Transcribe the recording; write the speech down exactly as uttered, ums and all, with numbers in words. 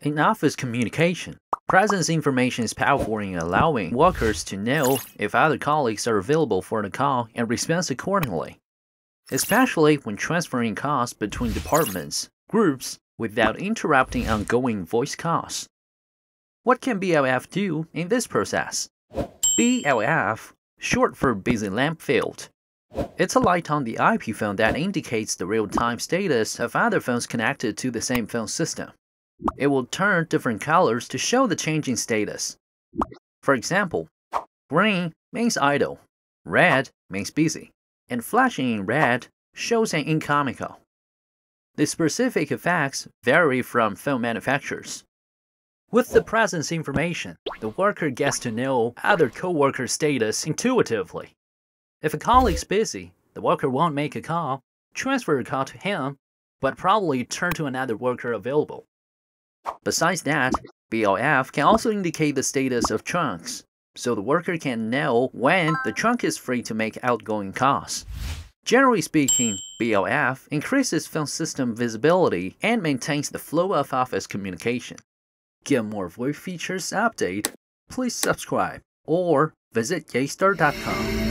In office communication, presence information is powerful in allowing workers to know if other colleagues are available for the call and respond accordingly, especially when transferring calls between departments, groups, without interrupting ongoing voice calls. What can B L F do in this process? B L F, short for Busy Lamp Field. It's a light on the I P phone that indicates the real-time status of other phones connected to the same phone system. It will turn different colors to show the changing status. For example, green means idle, red means busy, and flashing in red shows an incoming call. The specific effects vary from phone manufacturers. With the presence information, the worker gets to know other co-workers' status intuitively. If a colleague's busy, the worker won't make a call, transfer a call to him, but probably turn to another worker available. Besides that, B L F can also indicate the status of trunks, so the worker can know when the trunk is free to make outgoing calls. Generally speaking, B L F increases phone system visibility and maintains the flow of office communication. Get more VoIP features update, please subscribe or visit yaystar dot com.